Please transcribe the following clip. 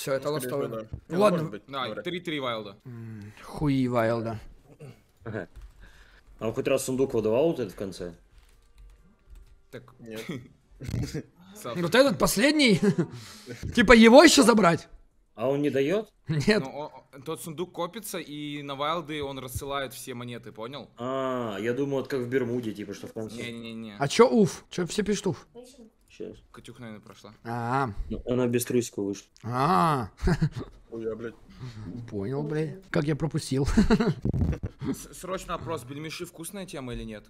Все, это ластовый. Да. Ну ладно. Может быть, Да, говорят. 3-3 Вайлда. Хуи Вайлда. Ага. А он хоть раз сундук выдавал вот этот в конце? Так, Нет. Сав, Вот этот последний? Типа его еще забрать? А он не дает? Нет. ну, тот сундук копится, и на Вайлды он рассылает все монеты, понял? А, я думал, вот как в Бермуде, типа, что в конце. Не-не-не. А чё уф? Чё все пишут уф? Сейчас. Катюх, наверное, прошла. Она без трусиков вышла. Ой, я, блядь. Понял, блядь. Как я пропустил. Срочно опрос, бельмеши вкусная тема или нет?